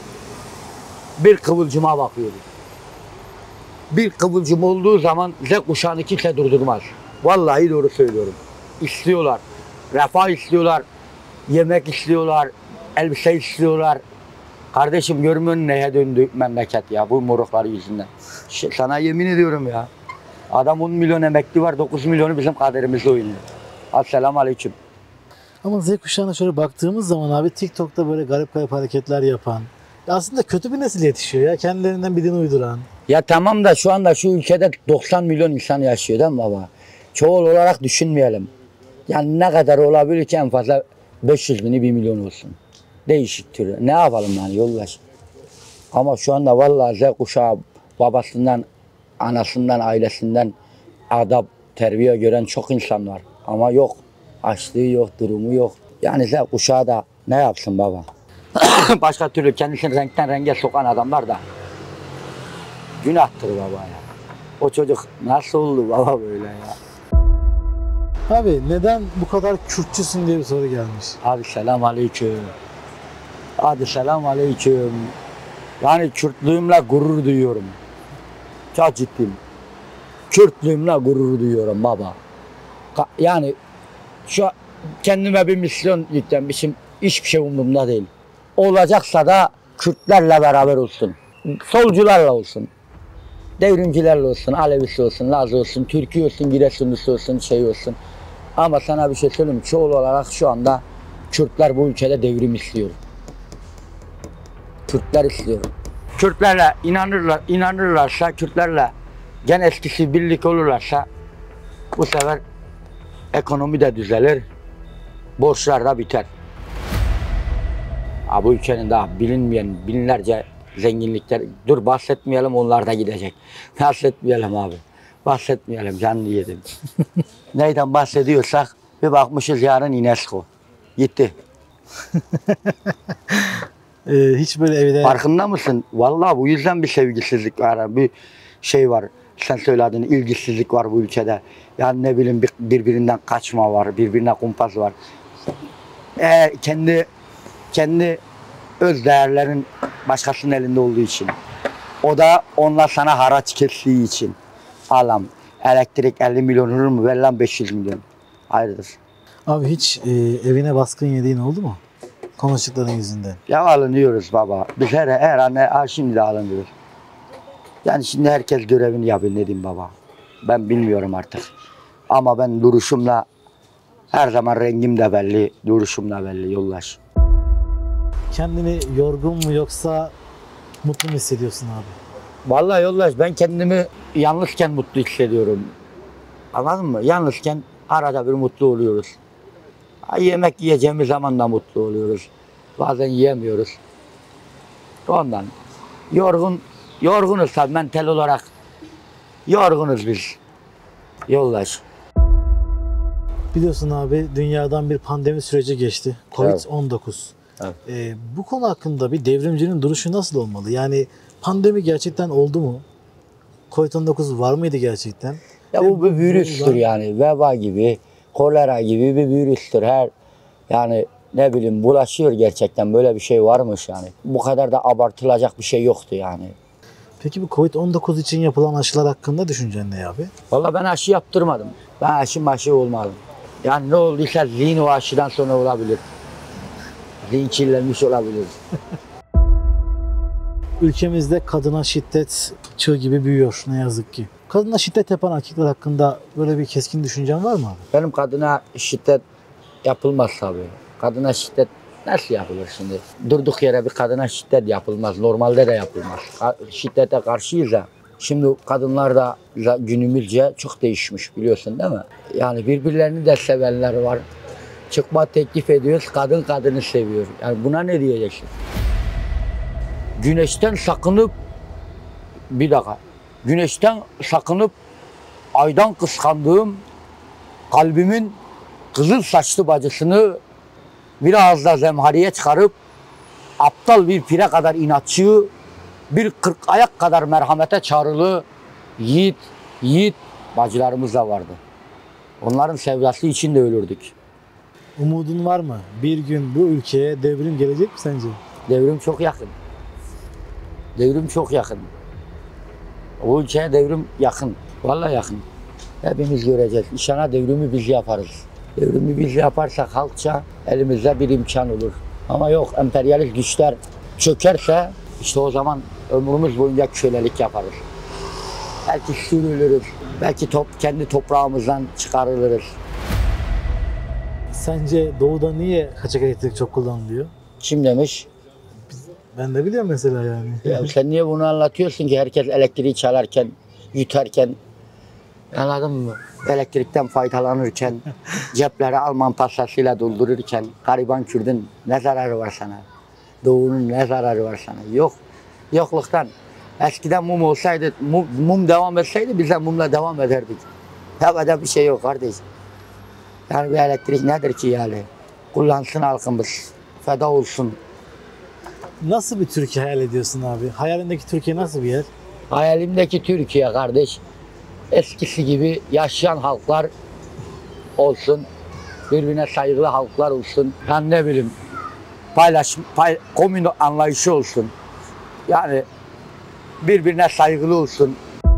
bir kıvılcıma bakıyoruz. Bir kıvılcım olduğu zaman Z kuşağını kimse durdurmaz. Vallahi doğru söylüyorum. İstiyorlar. Refah istiyorlar. Yemek istiyorlar. Elbise istiyorlar. Kardeşim görmüyorsun neye döndü memleket ya bu moruklar yüzünden. Şey, sana yemin ediyorum ya. Adam on milyon emekli var, dokuz milyonu bizim kaderimizle oynuyor. Esselamu aleyküm.
Ama Z kuşağına şöyle baktığımız zaman abi, TikTok'ta böyle garip garip hareketler yapan, aslında kötü bir nesil yetişiyor ya, kendilerinden bir din uyduran.
Ya tamam da şu anda şu ülkede doksan milyon insan yaşıyor değil mi baba? Çoğul olarak düşünmeyelim. Yani ne kadar olabilir ki, en fazla beş yüz bini bir milyon olsun. Değişik türü. Ne yapalım yani yoldaş? Ama şu anda vallahi Z kuşağı babasından, anasından, ailesinden adab, terbiye gören çok insan var. Ama yok. Açlığı yok, durumu yok. Yani Z kuşağı da ne yapsın baba? Başka türlü kendisini renkten renge sokan adamlar da günahtır baba ya. O çocuk nasıl oldu baba böyle ya?
Abi neden bu kadar Kürtçüsün diye bir soru gelmiş.
Hadi selam aleyküm. Hadi selam aleyküm. Yani Kürtlüğümle gurur duyuyorum. Çok ciddiyim. Kürtlüğümle gurur duyuyorum baba. Ka- Yani şu kendime bir misyon yüklenmişim. Hiçbir şey umurumda değil. olacaksa da Kürtlerle beraber olsun. Solcularla olsun. Devrimcilerle olsun, Alevisi olsun, Lazı olsun, Türkü olsun, Giresunlusu olsun, şey olsun. Ama sana bir şey söyleyeyim mi? Çoğul olarak şu anda Kürtler bu ülkede devrim istiyor. Kürtler istiyor. Kürtlerle inanırlar, inanırlarsa, Kürtlerle gene eskisi birlik olurlarsa bu sefer ekonomi de düzelir, borçlar da biter. Ha, bu ülkenin daha bilinmeyen binlerce zenginlikler, dur bahsetmeyelim, onlar da gidecek. Bahsetmeyelim abi, bahsetmeyelim, canını yedim. Neyden bahsediyorsak bir bakmışız yarın UNESCO. Gitti.
Ee, hiç böyle evde...
Farkında mısın? Vallahi bu yüzden bir sevgisizlik var, bir şey var. Sen söyledin, ilgisizlik var bu ülkede. Yani ne bileyim bir, birbirinden kaçma var, birbirine kumpas var. Ee, kendi kendi öz değerlerin başkasının elinde olduğu için. O da onlar sana haraç kestiği için. Alam elektrik elli milyon olur mu? Ver lan beş yüz milyon. Hayırdır?
Abi hiç e, evine baskın yediğin oldu mu? Konuştukların yüzünden.
Ya alınıyoruz baba. Biz her, her an ha, şimdi de alınıyoruz. Yani şimdi herkes görevini yapıyor, ne diyeyim baba. Ben bilmiyorum artık. Ama ben duruşumla her zaman rengim de belli, duruşum da belli, yoldaş.
Kendini yorgun mu yoksa mutlu mu hissediyorsun abi?
Vallahi yoldaş, ben kendimi yalnızken mutlu hissediyorum. Anladın mı? Yalnızken arada bir mutlu oluyoruz. Ha, yemek yiyeceğimiz zaman da mutlu oluyoruz. Bazen yiyemiyoruz. Ondan. Yorgun, yorgunuz tabii, mental olarak yorgunuz biz. Yoldaş.
Biliyorsun abi, dünyadan bir pandemi süreci geçti. Covid on dokuz.
Evet.
Ee, bu konu hakkında bir devrimcinin duruşu nasıl olmalı? Yani pandemi gerçekten oldu mu? Covid on dokuz var mıydı gerçekten?
Ya
Ve
bu bir virüstür yani. Veba gibi, kolera gibi bir virüstür. Her yani ne bileyim bulaşıyor gerçekten, böyle bir şey varmış yani. Bu kadar da abartılacak bir şey yoktu yani.
Peki bu Covid on dokuz için yapılan aşılar hakkında düşüncen ne abi?
Vallahi ben aşı yaptırmadım. Ben aşı maşı olmadım. Yani ne olduysa zihin o aşıdan sonra olabilir. Zihin kirlenmiş olabilir.
Ülkemizde kadına şiddet çığ gibi büyüyor ne yazık ki. Kadına şiddet yapan erkekler hakkında böyle bir keskin düşüncen var mı abi?
Benim kadına şiddet yapılmaz tabii. Kadına şiddet nasıl yapılır şimdi? Durduk yere bir kadına şiddet yapılmaz. Normalde de yapılmaz. Şiddete karşıyız ya. Şimdi kadınlar da günümüzce çok değişmiş, biliyorsun değil mi? Yani birbirlerini de sevenler var. Çıkma teklif ediyoruz, kadın kadını seviyor. Yani buna ne diyeceksin? Güneşten sakınıp, bir dakika, güneşten sakınıp aydan kıskandığım kalbimin kızıl saçlı bacısını biraz da zemhariye çıkarıp aptal bir pire kadar inatçı, bir kırk ayak kadar merhamete çağrılı yiğit, yiğit bacılarımız da vardı. Onların sevdası için de ölürdük.
Umudun var mı? Bir gün bu ülkeye devrim gelecek mi sence?
Devrim çok yakın. Devrim çok yakın. O ülkeye devrim yakın. Vallahi yakın. Hepimiz göreceğiz. İnşallah devrimi biz yaparız. Devrimi biz yaparsak halkça elimizde bir imkan olur. Ama yok, emperyalist güçler çökerse işte o zaman ömrümüz boyunca kölelik yaparız. Belki sürülürüz. Belki top, kendi toprağımızdan çıkarılırız.
Sence doğuda niye kaçak elektrik çok kullanılıyor?
Kim demiş?
Ben de biliyorum mesela yani.
Ya sen niye bunu anlatıyorsun ki? Herkes elektriği çalarken, yutarken, anladın mı? Elektrikten faydalanırken, cepleri Alman pastasıyla doldururken, gariban Kürdün ne zararı var sana? Doğunun ne zararı var sana? Yok, yokluktan. Eskiden mum olsaydı, mum, mum devam etseydi biz de mumla devam ederdik. Havada bir şey yok kardeş. Yani bir elektrik nedir ki yani? Kullansın halkımız, feda olsun.
Nasıl bir Türkiye hayal ediyorsun abi? Hayalindeki Türkiye nasıl bir yer?
Hayalimdeki Türkiye kardeş, eskisi gibi yaşayan halklar olsun, birbirine saygılı halklar olsun. Yani ne bileyim, paylaş, pay, komün anlayışı olsun. Yani birbirine saygılı olsun.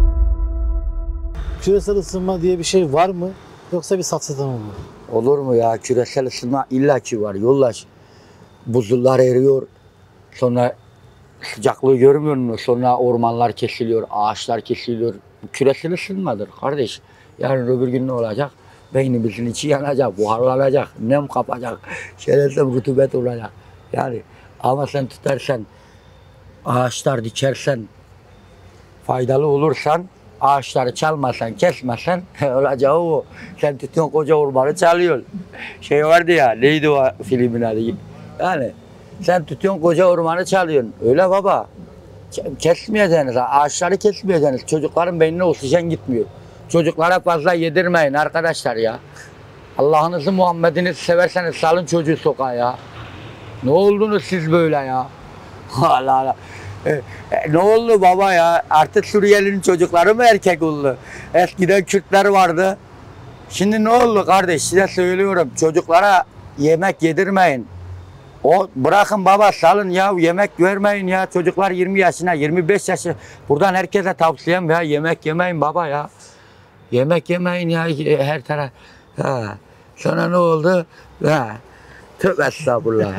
Küresel ısınma diye bir şey var mı? Yoksa bir safsata mı bu?
Olur mu ya? Küresel ısınma illaki var. Yoldaş, buzullar eriyor, Sonra sıcaklığı görmüyor musun? Sonra ormanlar kesiliyor, ağaçlar kesiliyor. Bu küresel ısınmadır kardeş. Yarın öbür gün ne olacak? Beynimizin içi yanacak, buharlanacak, nem kapacak, şerefsiz rutubet olacak. Yani ama sen tutarsan, ağaçlar dikersen, faydalı olursan, ağaçları çalmasan, kesmesen olacağı o. Sen tutuyorsun koca ormanı çalıyorsun. Şey vardı ya, neydi o filmin adı? Yani sen tutuyorsun koca ormanı çalıyorsun. Öyle baba. Kesmeyeceksiniz, ağaçları kesmeyeceksiniz. Çocukların beynine oksijen gitmiyor. Çocuklara fazla yedirmeyin arkadaşlar ya. Allah'ınızı Muhammed'inizi severseniz salın çocuğu sokağa ya. Ne oldunuz siz böyle ya? Allah Allah. E, e, ne oldu baba ya? Artık Suriyeli'nin çocukları mı erkek oldu? Eskiden Kürtler vardı. Şimdi ne oldu kardeş? Size söylüyorum. Çocuklara yemek yedirmeyin. O bırakın baba salın ya, yemek vermeyin ya. Çocuklar yirmi yaşına, yirmi beş yaşına. Buradan herkese tavsiyem ya, yemek yemeyin baba ya. Yemek yemeyin ya her taraf. Ha. Sonra ne oldu? Ha. Tövbe estağfurullah.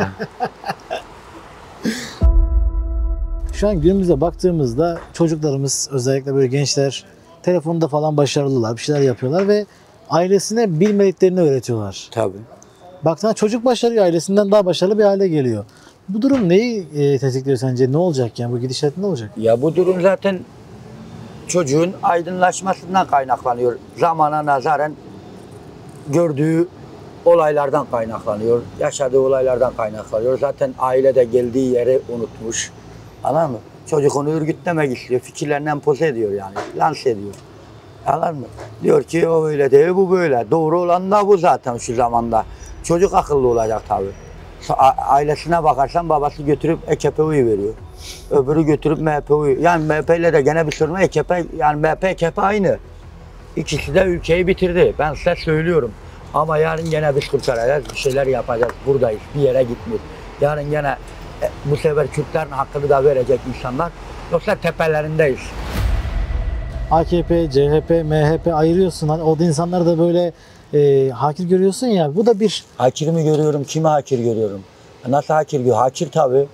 Şu an günümüze baktığımızda çocuklarımız, özellikle böyle gençler telefonda falan başarılılar, bir şeyler yapıyorlar ve ailesine bilmediklerini öğretiyorlar.
Tabii.
Baktığında çocuk başarıyor, ailesinden daha başarılı bir hale geliyor. Bu durum neyi e, tetikliyor sence? Ne olacak yani? Bu gidişat ne olacak?
Ya bu durum zaten çocuğun aydınlaşmasından kaynaklanıyor. Zamana nazaran gördüğü olaylardan kaynaklanıyor. Yaşadığı olaylardan kaynaklanıyor. Zaten ailede geldiği yeri unutmuş. Anladın mı? Çocuk onu örgütlemek istiyor. Fikirlerini empoze ediyor yani. Lanse ediyor. Anladın mı? Diyor ki o öyle değil, bu böyle. Doğru olan da bu zaten şu zamanda. Çocuk akıllı olacak tabii. Ailesine bakarsan babası götürüp E K P O'yu veriyor. Öbürü götürüp M H P O'yu. Yani M H P ile de gene bir sorun var. E K P, yani M H P, E K P aynı. İkisi de ülkeyi bitirdi. Ben size söylüyorum. Ama yarın gene biz kurtaracağız. Bir şeyler yapacağız. Buradayız. Bir yere gitmiyor. Yarın gene e, bu sefer Kürtlerin hakkını da verecek insanlar. Yoksa tepelerindeyiz.
A K P, C H P, M H P ayırıyorsun. Hani o da insanları da böyle e, hakir görüyorsun ya. Bu da bir...
Hakir mi görüyorum? Kimi hakir görüyorum? Nasıl hakir görüyorum? Hakir tabii.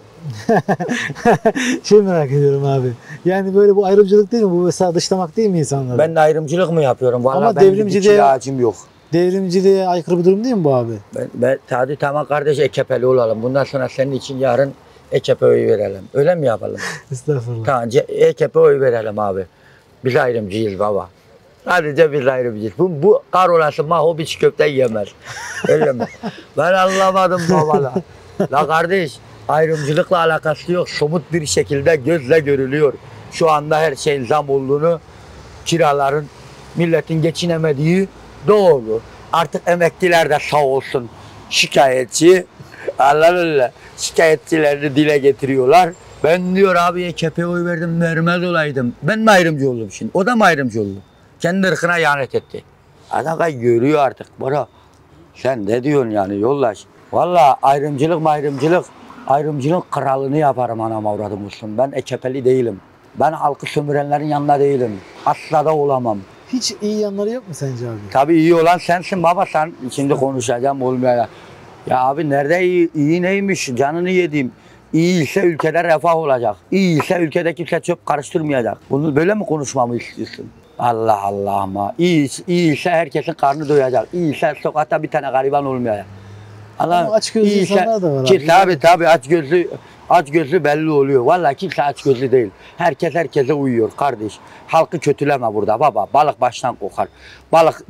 şey merak ediyorum abi. Yani böyle bu ayrımcılık değil mi? Bu mesela dışlamak değil mi insanları?
Ben de ayrımcılık mı yapıyorum? Vallahi
Ama
benim
devrimciliğe-
bir ağacım yok.
Devrimciliğe aykırı bir durum değil mi bu abi?
Ben, ben hadi tamam kardeş E K P'li olalım. Bundan sonra senin için yarın E K P oyu verelim. Öyle mi yapalım?
Estağfurullah.
Tamam E K P oyu verelim abi. Biz ayrımcıyız baba. Sadece biz ayrımcıyız. Bu, bu karolası maho bir çiğ köfte yemez. Öyle mi? Ben anlamadım baba la. La kardeş ayrımcılıkla alakası yok. Somut bir şekilde gözle görülüyor. Şu anda her şeyin zam olduğunu, kiraların, milletin geçinemediği doğru. Artık emekliler de sağ olsun şikayetçi. Anladın mı? Şikayetçilerini dile getiriyorlar. Ben diyor abi E K P'ye oy verdim, vermez olaydım. Ben mi ayrımcı oldum şimdi? O da mı ayrımcı oldu? Kendi ırkına ihanet etti. Adam görüyor artık. Bana sen ne diyorsun yani yollaş. Vallahi ayrımcılık ayrımcılık. Ayrımcılığın kralını yaparım anam avradım olsun. Ben E K P'li değilim. Ben halkı sömürenlerin yanında değilim. Asla da olamam.
Hiç iyi yanları yok mu sence abi?
Tabii iyi olan sensin baba, sen şimdi konuşacağım olmaya. Ya abi nerede iyi, iyi neymiş canını yediğim. İyi ise ülkede refah olacak. İyi ise ülkede kimse çöp karıştırmayacak. Bunu böyle mi konuşmamı istiyorsun? Allah Allah ama. İyi, iyi ise herkesin karnı doyacak. İyi ise sokakta bir tane gariban olmayacak. Allah,
Ama açgözlü insanlar da var
ki,
abi.
tabii tabii aç gözlü, aç gözlü belli oluyor. Vallahi kimse aç gözlü değil. Herkes herkese uyuyor kardeş. Halkı kötüleme burada baba. Balık baştan kokar. Balık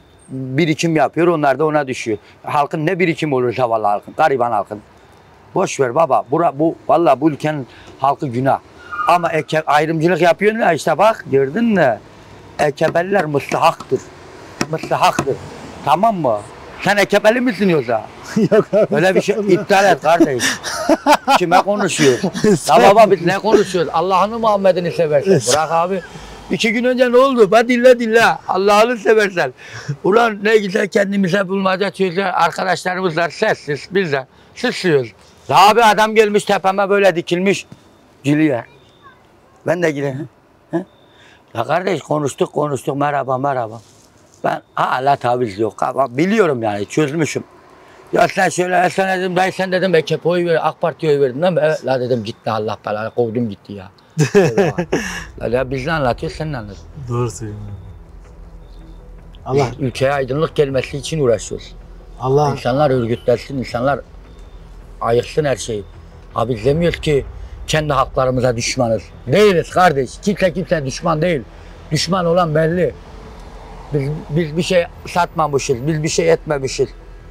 birikim yapıyor, onlar da ona düşüyor. Halkın ne birikim olursa vallahi halkın, gariban halkın. Boş ver baba. Bura, bu vallahi bu ülkenin halkı günah. Ama eke, ayrımcılık yapıyorsun ya işte bak gördün mü? E K P'liler müstahaktır. Müstahaktır. Tamam mı? Sen E K P'li misin yoksa?
Yok abi.
Öyle bir şey iptal et kardeş. Kime konuşuyoruz? Ya baba biz ne konuşuyoruz? Allah'ını Muhammed'ini seversen. Bırak abi. İki gün önce ne oldu? Ba dille dille. Allah'ını seversen. Ulan ne güzel kendimize bulmaca çözüyor. Arkadaşlarımız var sessiz. Biz de susuyoruz. Ya abi adam gelmiş tepeme böyle dikilmiş. Gülüyor. Ben de gülüyorum. Ya kardeş konuştuk konuştuk merhaba merhaba. Ben hala taviz yok. Biliyorum yani çözmüşüm. Ya sen şöyle sen dedim dayı sen dedim B K P'ye oy ver, AK Parti'ye oy verdin değil mi? Evet la dedim gitti Allah belanı kovdum gitti ya. Ya biz ne anlatıyoruz sen ne anlatıyorsun?
Doğru söylüyorsun. Allah
Biz ülkeye aydınlık gelmesi için uğraşıyoruz.
Allah
İnsanlar örgütlensin, insanlar ayırsın her şeyi. Abi demiyoruz ki kendi haklarımıza düşmanız. Değiliz kardeş. Kimse kimse düşman değil. Düşman olan belli. Biz, biz bir şey satmamışız, biz bir şey etmemişiz.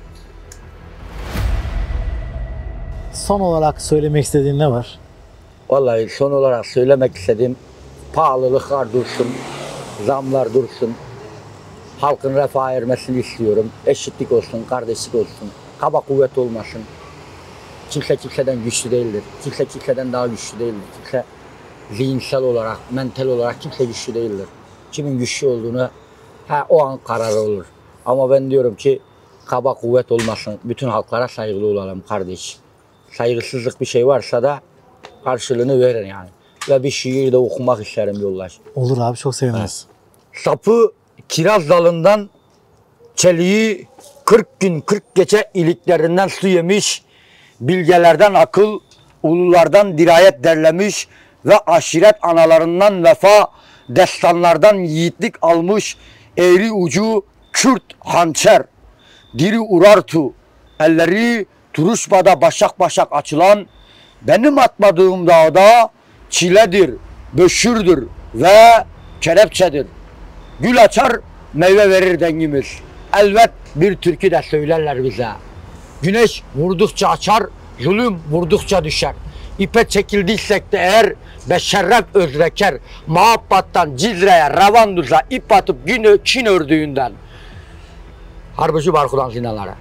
son olarak söylemek istediğin ne var?
Vallahi son olarak söylemek istediğim pahalılıklar dursun, zamlar dursun. Halkın refah ermesini istiyorum. Eşitlik olsun, kardeşlik olsun. Kaba kuvvet olmasın. Kimse kimseden güçlü değildir. Kimse kimseden daha güçlü değildir. Kimse zihinsel olarak, mental olarak kimse güçlü değildir. Kimin güçlü olduğunu ha, o an kararı olur. Ama ben diyorum ki kaba kuvvet olmasın. Bütün halklara saygılı olalım kardeş. Saygısızlık bir şey varsa da karşılığını verin yani. Ve bir şiir de okumak isterim yoldaş.
Olur abi, çok seviniriz.
Sapı kiraz dalından, çeliği kırk gün kırk gece iliklerinden su yemiş, bilgelerden akıl, ululardan dirayet derlemiş ve aşiret analarından vefa, destanlardan yiğitlik almış, eğri ucu Kürt hançer, diri urartu, elleri turuşmada başak başak açılan, benim atmadığım dağda çiledir, böşürdür ve kelepçedir. Gül açar, meyve verir dengimiz. Elbet bir türkü de söylerler bize. Güneş vurdukça açar, zulüm vurdukça düşer. İpe çekildiysek de eğer beşerref özreker. Muhabbattan Cizre'ye, Ravanduz'a ip atıp günü Çin ördüğünden. Harbici Barkudan zindanlara.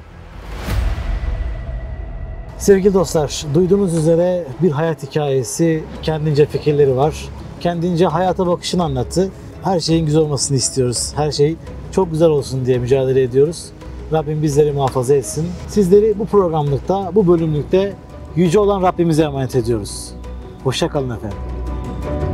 Sevgili dostlar, duyduğunuz üzere bir hayat hikayesi, kendince fikirleri var. Kendince hayata bakışını anlattı. Her şeyin güzel olmasını istiyoruz. Her şey çok güzel olsun diye mücadele ediyoruz. Rabbim bizleri muhafaza etsin. Sizleri bu programlıkta, bu bölümlükte yüce olan Rabbimize emanet ediyoruz. Hoşça kalın efendim.